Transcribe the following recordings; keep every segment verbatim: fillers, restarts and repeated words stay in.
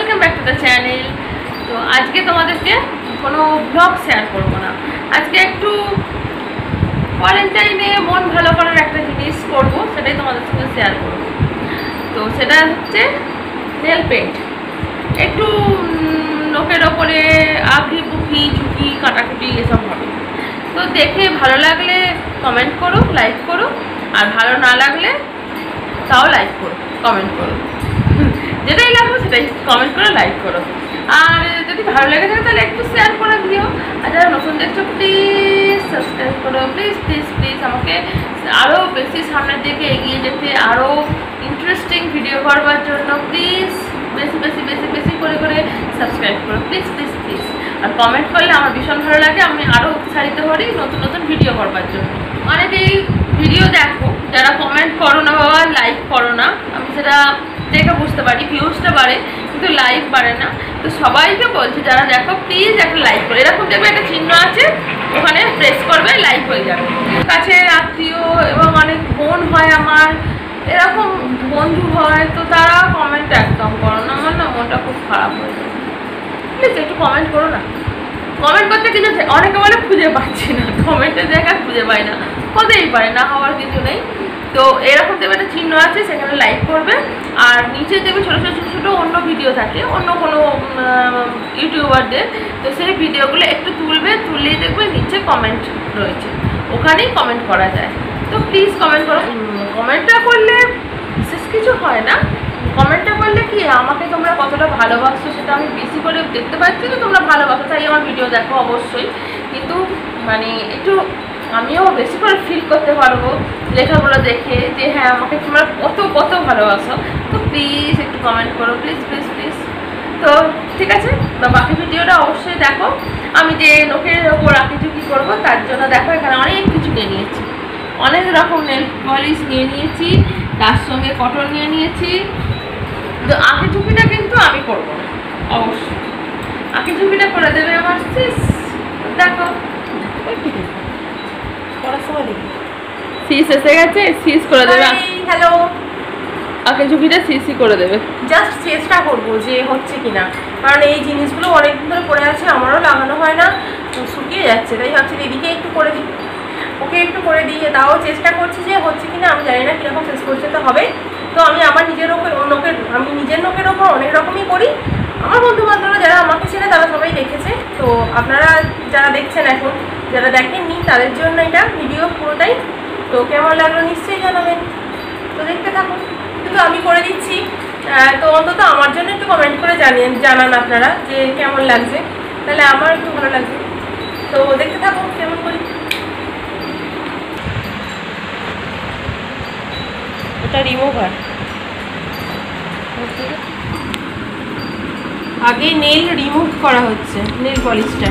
Welcome back to the channel. তো আজকে তোমাদেরকে কোনো ব্লগ শেয়ার করবো না, আজকে একটু কোয়ারেন্টাইনে মন ভালো করার একটা জিনিস করবো, সেটাই তোমাদের সঙ্গে শেয়ার করবো। তো সেটা হচ্ছে নেল পেন্ট। একটু লোকের ওপরে আঁকি বুকি ঝুঁকি কাটাকুটি এসব হবে। তো দেখে ভালো লাগলে কমেন্ট করো, লাইক করো, আর ভালো না লাগলে তাও লাইক করো, কমেন্ট করো, যেটাই লাগবে সেটাই কমেন্ট করো, লাইক করো। আর যদি ভালো লেগে থাকে তাহলে একটু শেয়ার করে দিও। আর যারা নতুন দেখছো প্লিজ সাবস্ক্রাইব করো, প্লিজ প্লিজ প্লিজ আমাকে আরও বেশি সামনের দিকে এগিয়ে যেতে, আরও ইন্টারেস্টিং ভিডিও করবার জন্য প্লিজ বেশি বেশি বেশি বেশি করে করে সাবস্ক্রাইব করো, প্লিজ প্লিজ প্লিজ। আর কমেন্ট করলে আমার ভীষণ ভালো লাগে, আমি আরও উৎসাহিত করি নতুন নতুন ভিডিও করবার জন্য। অনেকেই ভিডিও দেখো যারা কমেন্ট করো না বাবা, লাইক করো না, আমি সেটা দেখে বুঝতে পারি, ভিউজটা বাড়ে কিন্তু লাইক বাড়ে না। তো সবাইকে বলছি যারা দেখো প্লিজ একটা লাইক করো, এরকম দেখবে একটা চিহ্ন আছে, ওখানে প্রেস করবে, লাইক হয়ে যাবে। কাছে আত্মীয় এবং অনেক বোন হয় আমার, এরকম বন্ধু হয়, তো তারা কমেন্ট একদম করো না, আমার না মনটা খুব খারাপ হয়ে যায়। প্লিজ একটু কমেন্ট করো না। কমেন্ট করতে কিছু অনেকে বলে খুঁজে পাচ্ছি না, কমেন্টের জায়গায় খুঁজে পাই না, হতেই পারে, না হওয়ার কিছু নেই। তো এরকম দেখবে একটা চিহ্ন আছে, সেখানে লাইক করবে। আর নিচে দেখবে ছোটো ছোটো ছোটো ছোটো অন্য ভিডিও থাকে অন্য কোনো ইউটিউবারদের, তো সেই ভিডিওগুলো একটু তুলবে, তুললেই দেখবে নিচে কমেন্ট রয়েছে, ওখানেই কমেন্ট করা যায়। তো প্লিজ কমেন্ট করো। কমেন্টটা করলে বিশেষ কিছু হয় না, কমেন্টটা করলে কি আমাকে তোমরা কতটা ভালোবাসো সেটা আমি বেশি করে দেখতে পাচ্ছি। তো তোমরা ভালোবাসো তাই আমার ভিডিও দেখো অবশ্যই, কিন্তু মানে একটু আমিও বেশি করে ফিল করতে পারবো লেখাগুলো দেখে যে হ্যাঁ আমাকে তোমরা কত কত ভালোবাসো। তো প্লিজ একটু কমেন্ট করো, প্লিজ প্লিজ প্লিজ। তো ঠিক আছে, বাকি ভিডিওটা অবশ্যই দেখো। আমি যে লোকের ওপর আঁকি ঝুঁকি করবো তার জন্য দেখো এখানে অনেক কিছু নিয়ে নিয়েছি, অনেক রকম নেল পলিশ নিয়ে নিয়েছি, তার সঙ্গে কটন নিয়ে নিয়েছি। তো আঁকি ঝুঁকিটা কিন্তু আমি করবো না, অবশ্যই আঁকি ঝুঁকিটা করে দেবে আমার সিস। দেখো সিস এসে গেছে, সিস করে দেবে। হ্যালো, আঁকি ঝুঁকিটা সিসি করে দেবে। জাস্ট চেষ্টা করবো যে হচ্ছে কিনা, কারণ এই জিনিসগুলো অনেকদিন ধরে পড়ে আছে, আমারও লাগানো হয় না, শুকিয়ে যাচ্ছে, তাই ভাবছি দিদিকে একটু করে দিই, ওকে একটু করে দিয়ে তাও চেষ্টা করছি যে হচ্ছে কিনা। আমি জানি না কীরকম শেষ করছে তো হবে। তো আমি আমার নিজের ওপর নোকের আমি নিজের নোকের ওপর অনেক রকমই করি। আমার বন্ধু বান্ধবরা যারা আমাকে চেনে তারা সবাই দেখেছে। তো আপনারা যারা দেখছেন এখন, যারা দেখেননি তাদের জন্য এটা ভিডিও পুরোটাই। তো কেমন লাগলো নিশ্চয়ই জানাবেন। তো দেখতে থাকুন, কিন্তু আমি করে দিচ্ছি। তো অন্তত আমার জন্য একটু কমেন্ট করে জানিয়ে জানান আপনারা যে কেমন লাগছে, তাহলে আমার একটু ভালো লাগবে। তো দেখতে থাকুন কেমন করি। এটা রিমুভার, আগে নেল রিমুভ করা হচ্ছে, নেল পলিশটা।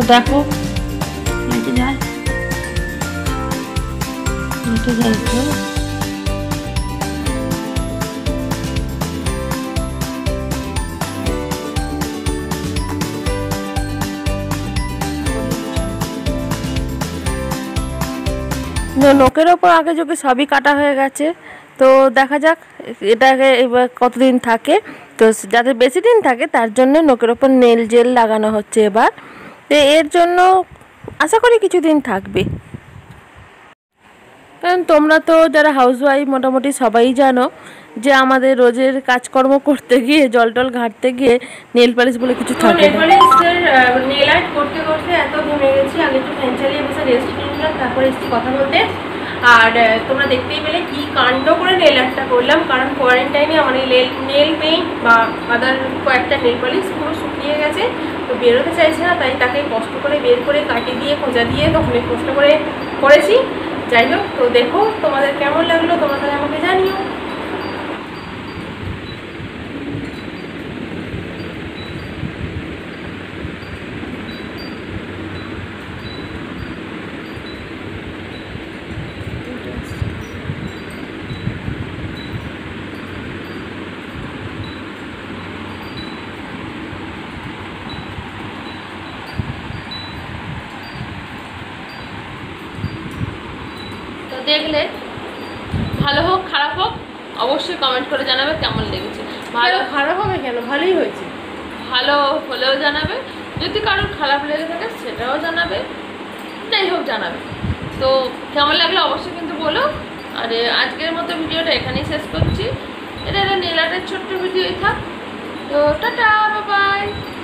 দেখো হেঁটে যায় হেঁটে যায় তো নোকের ওপর আগে যোগে সবই কাটা হয়ে গেছে। তো দেখা যাক এটাকে এবার কতদিন থাকে। তো যাতে বেশি দিন থাকে তার জন্য নোকের ওপর নেল জেল লাগানো হচ্ছে এবার। তো এর জন্য আশা করি কিছুদিন থাকবে। কারণ তোমরা তো যারা হাউসওয়াইফ মোটামুটি সবাই জানো যে আমাদের রোজের কাজকর্ম করতে গিয়ে জল টল ঘাঁটতে গিয়ে নেল পালিশ বলে কিছু থাকে নেল পালিশের নেল আর্ট করতে করতে এত ঘেমে গেছি, আগে একটু ফ্যান চালিয়ে বসে রেস্ট নিলাম, তারপরে এসেছি কথা বলতে। আর তোমরা দেখতেই পেলে কি কাণ্ড করে নেল আর্টটা করলাম, কারণ কোয়ারেন্টাইনে আমার এই নেল পেইন্ট বা আদার কয়েকটা নেল পালিশ পুরো শুকিয়ে গেছে। তো বেরোতে চাইছে না, তাই তাকে কষ্ট করে বের করে কাটি দিয়ে খোঁজা দিয়ে তখন কষ্ট করে করেছি। যাই হোক, তো দেখো তোমাদের কেমন লাগলো তোমরা তাহলে আমাকে জানিও। দেখলে ভালো হোক খারাপ হোক অবশ্যই কমেন্ট করে জানাবে কেমন লেগেছে। ভালো খারাপ হবে কেন, ভালোই হয়েছে। ভালো হলেও জানাবে, যদি কারোর খারাপ লেগে থাকে সেটাও জানাবে, যাই হোক জানাবে। তো কেমন লাগলো অবশ্যই কিন্তু বলো। আর আজকের মতো ভিডিওটা এখানেই শেষ করছি। এটা একটা নেল আর্টের ছোট্ট ভিডিওই থাক। তো টাটা, বাই বাই।